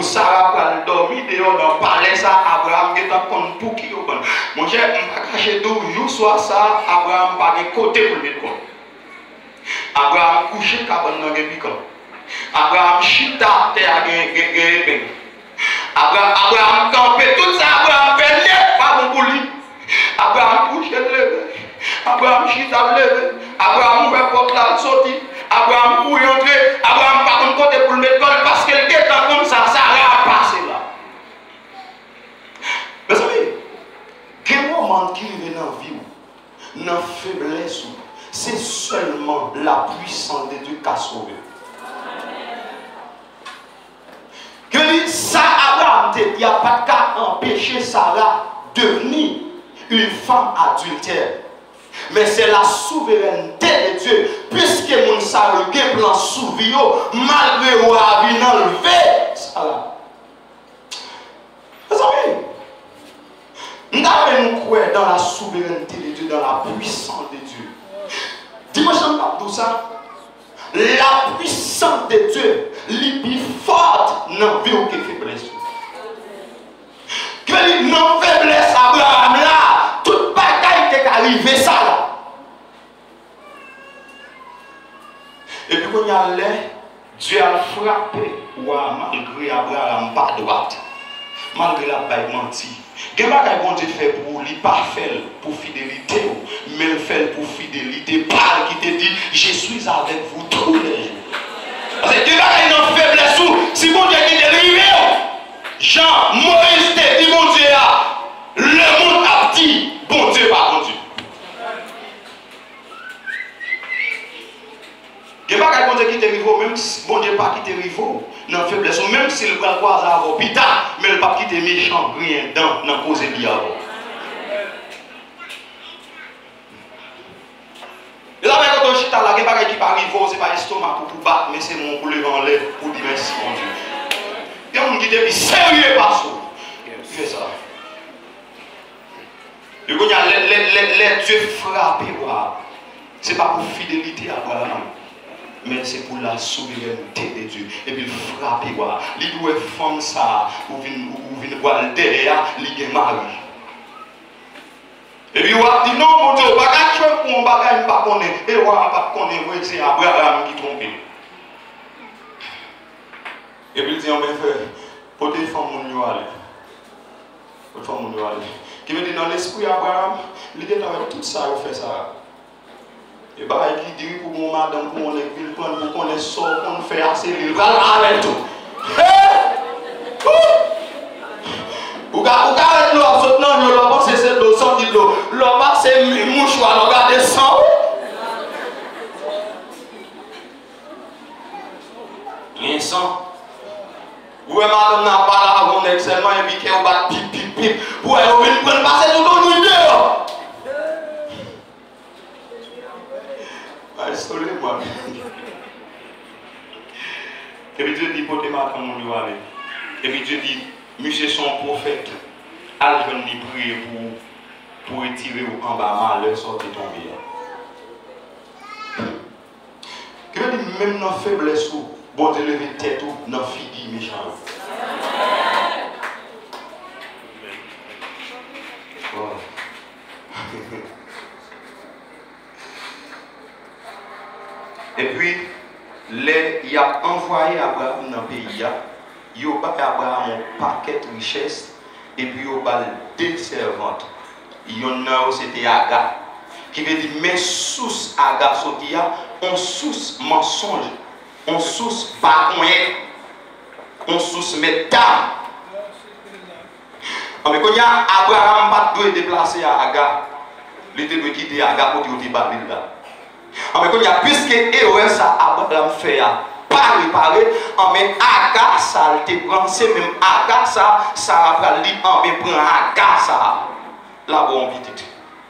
Ou Sarah pral dormir dehors dans le palais, ça, Abraham est en compte tout qui est au compte. Mon cher, je ne vais pas cacher d'où, jour soit ça, Abraham pas de côté pour le mettre compte. Abraham couché, cabane dans le picon. Abraham chita, terre à gagner. Abraham campé, tout ça, Abraham fait net, pas bon pour lui. Abraham couché, levé. Abraham chita, levé. Abraham ouvert porte là, sorti. Abraham pour y entrer. Abraham pas de côté pour le mettre compte parce qu'il était comme ça, Sarah a passé là. Vous savez, quel moment qui est dans la vie, dans la faiblesse, c'est seulement la puissance de Dieu qui a sauvé. Que dit ça, Abraham, il n'y a pas de cas empêcher Sarah de devenir une femme adultère. Mais c'est la souveraineté de Dieu. Puisque mon salut est plan souvi, malgré ou a vu enlevé Sarah. Vous savez, nous avons croire dans la souveraineté de Dieu, dans la puissance de Dieu. Dis-moi, je ne pas tout ça. La puissance de Dieu, est plus forte dans la vie que la faiblesse. Que dans la faiblesse, Abraham là, toute bataille est arrivée ça là. Et puis quand il y a l'air, Dieu a frappé, malgré Abraham pas droite, malgré la baille menti. Qu'est-ce que bon Dieu fait pour lui, pas fait pour fidélité, mais il fait pour fidélité. Parle qui te dit, je suis avec vous tous les jours. Parce que Dieu a une faiblesse, si bon Dieu qui te arrivé, Jean, Moïse te dit, bon Dieu, le monde a dit, bon Dieu, pas bon Dieu. Il n'y a pas bon Dieu qui te arrive, même si bon Dieu pas qui te arrive, dans la faiblesse, même si le bras croise à l'hôpital, mais le pas qui te méchant, rien dans la cause de bien. Et là, quand on chita là, il n'y a pas qui arrive, ce n'est pas l'estomac pour battre, mais c'est mon boule en l'air pour dire merci, mon Dieu. Il y a un qui te dit sérieux, pas ça. Fais ça. Et quand il y a les dieux frappés, ce n'est pas pour fidélité à Abraham. Mais c'est pour la souveraineté de Dieu. Et puis il frappe, il doit faire ça, ou venir voir derrière, il est mari. Et puis il dit non, mon Dieu, pas quelque chose pour un bagage, pas connaître. Et il pas connaître, c'est Abraham qui trompe. Et puis il dit, on va faire, pour défendre mon aller. Pour défendre mon aller. Qui veut dire dans l'esprit Abraham, il dit avec tout ça, il fait ça. Et bah il dit pour mon madame, pour mon ville, pour qu'on les sort, pour qu'on fait assez, il va avec tout. Vous regardez l'eau, absolument, l'eau, l'eau, c'est l'eau, sorti de l'eau. L'eau, c'est mouchoir, regardez le sang. Rien sang. Vous voyez, madame n'a pas là, on est seulement invité, on va pip, pip, pip. Vous voyez, on vient passer tout le monde dehors. Isolez-moi. Et puis Dieu dit, pour tes matins, on y va aller. Et puis Dieu dit, monsieur son prophète, à je lui prier pour retirer en bas malheur sortir tomber. Que veut dire, même dans la faiblesse, bon Dieu lever tête ou dans la figure méchant. Et puis, il a envoyé Abraham dans le pays, il a envoyé Abraham un paquet de richesses, et puis il a envoyé 2 servantes. Il y en a c'était Agar, qui veut dire, mais sous Agar, on sous mensonge, on sous barouet, on sous métal. Mais quand il y a Abraham, pas de déplacer à Agar, il doit quitter Agar pour qu'il y ait là. Mais quand il y a plus que ça Abraham fait pas réparer, mais Agar ça te prend, c'est même Agar ça va dire, mais prend Agar ça là bon vite.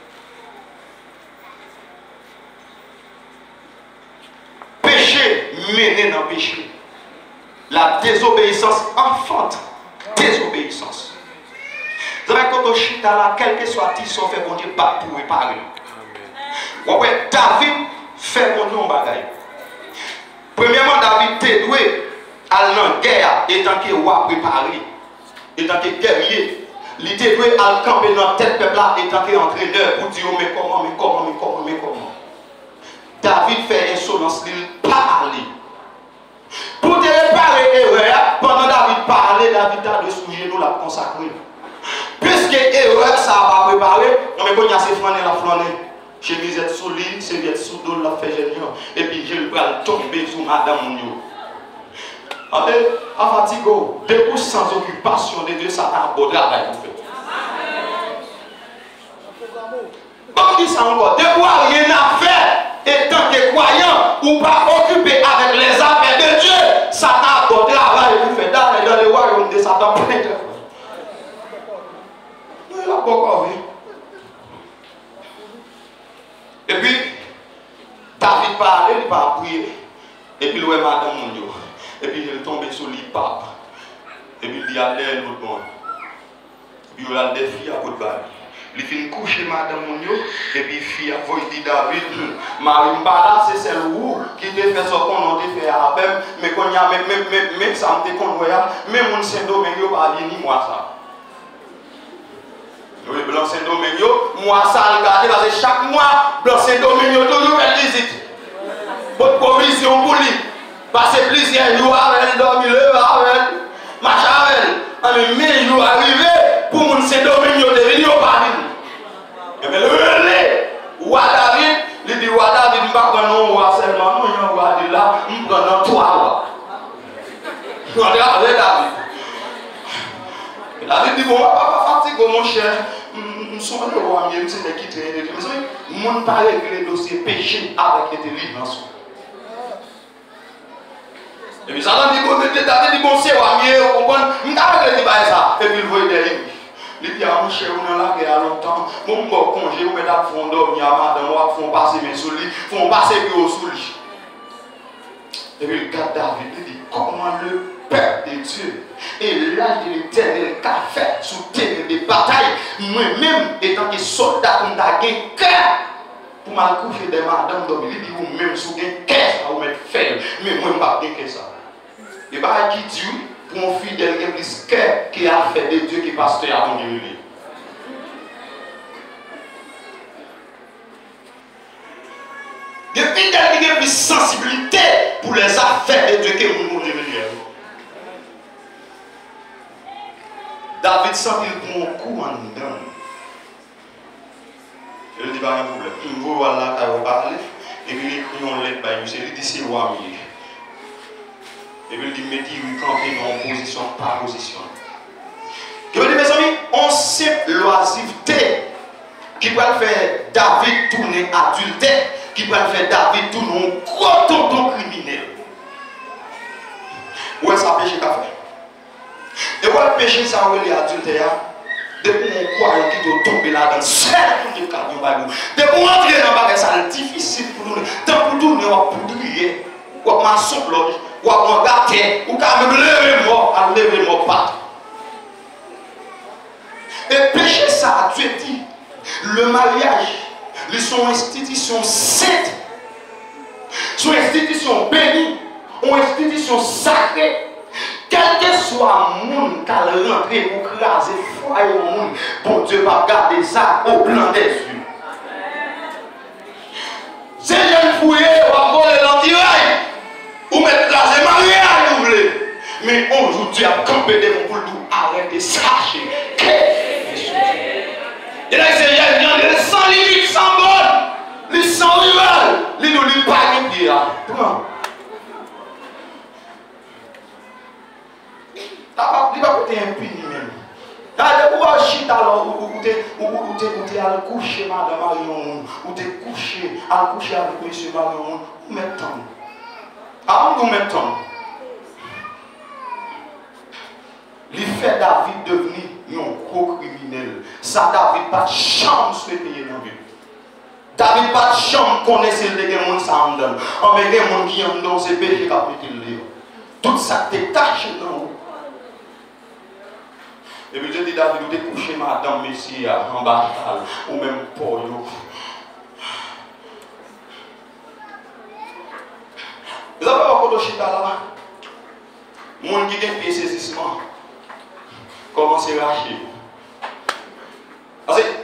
Péché mené dans le péché. La désobéissance enfante, désobéissance. Vous savez quand on chita là, quel que soit il s'en fait bon Dieu pas pour réparer. Ouais, David fait mon nom bagaille. Premièrement, David t'est doué à la guerre, étant que roi préparé, étant que guerrier, il était doué à camper dans tête peuple là, étant que entraîneur pour dire mais comment. David fait insolence, il parle. Pour te réparer l'erreur, pendant David parlait, David a de sous genoux la consacré. Puisque l'erreur ça va préparer, on me connaît assez flaner la flaner. Chemisette sous l'île, serviette sous l'eau, la fait génial. Et puis je le bras tomber sur madame Mounio. À Fatigo, debout sans occupation de Dieu, ça t'a un beau travail pour faire. Comme dit ça encore, debout rien à faire. Et tant que croyant ou pas occupé avec les affaires de Dieu, Satan a un travail pour faire dans le royaume de Satan. Il a beaucoup vu. Et puis, David parlait, il va prier. Et puis, il voit madame Mounio. Et puis, il est tombé sur le pape. Et puis, il dit à l'aile l'autre monde. Et puis, il a des filles à côté de balle. Il finit coucher madame Mounio. Et puis, fille a dit David, Marie Mbala, c'est celle où qui te fait ce qu'on a fait avec. Mais quand il y a même ça, me déconne, même mon Saint-Domingue, pas venir moi ça. Oui, Blanc Saint-Domingue, moi ça, regardez, parce que chaque mois, Blanc Saint-Domingue, toujours fait visite. Votre provision pour lui. Parce que plusieurs jours avec dormir, avec marcher avec. Mais il arrivé pour mon Saint-Domingue de venir au Paris. Et bien le relais, roi David, il dit roi David, je ne vais pas prendre un roi seulement, non, il y a un roi de là, je vais prendre 3 rois. Je vais avec David. David dit, bon, pas fatigué, mon cher. Je suis le roi, je suis quitté. Je ne peux pas régler le dossier péché avec l'intelligence. Et puis, ça dit, bon, David dit, bon, c'est roi, vous comprenez? Je ne peux pas régler ça. Et puis, il voit derrière lui. Il dit, ah, mon cher, on a la guerre longtemps. Mon bon congé, on met la fond dormir, madame, on va passer mes sous lui, on va passer mes sous lui. Et puis, il regarde David, il dit, comment le peuple de Dieu et l'âge de l'éternel qu'a fait sous terre de bataille, moi-même, étant que soldat, on a gagné cœur pour mal coucher des madames, donc il dit, vous-même, sous un cœur, ça vous mettre faire, mais moi, je ne vais pas gagner ça. Et bien, qui dit, pour mon fidèle, il y a plus cœur qui a fait de Dieu qui est pasteur à mon Dieu. Il y a fidèle qui a plus sensibilité pour les affaires de Dieu qui est mon Dieu. David sent qu'il prend un coup en dedans. Il dit, pas un problème. Il va voir là, il va parler. Et puis, il écrit en lettre, il dit, c'est roi. Et puis, il dit, mettez lui camper en position par position. Je veux dire, mes amis, on sait l'oisiveté qui peut faire David tourner adultère, qui peut faire David tourner un gros tonton criminel. Où est-ce que péché qu'a fait? Et quoi le péché, ça va les adultères? Depuis mon croyant qui doit tomber là-dedans, c'est tout le camion bagou. Depuis mon entrer dans le bagage, c'est difficile pour nous. Tant pour tourner, on va poudrier, on va maçon bloc, on va gâter, on va même lever mort, à lever mort pas. Et péché, ça, Dieu dit, le mariage, ils sont institutions saintes, sont institutions bénies, sont institutions sacrées. Quel que soit le monde qui a rentré pour craser le foyer au monde, bon Dieu va garder ça au blanc des yeux. C'est jeune fouillé, on va voler l'antirail, ou mettre craser mariage, vous voulez. Mais aujourd'hui, à camper des gens pour nous arrêter, sachez que il y a des gens sans limite, sans bonne, les sans rival, les nous les pas de dire. Il va côté impuni même. Là, de pouvoir chiter alors, ou t'es à coucher, madame Marion, ou t'es couché, à coucher avec monsieur Marion, ou mettons. Avant de nous mettre, il fait David devenir un gros criminel. Ça, David pas de chance de payer dans la vie. David pas de chance de connaître les gens qui sont dans. Mais les gens qui sont dans ces péchés qui ont été liés. Tout ça t'est caché dans vous. Et puis je dis David, vous êtes couché madame Messie en bataille, ou même pour vous. Vous avez encore de chita là? Moun qui a un pied saisissement, commence à racher. Parce que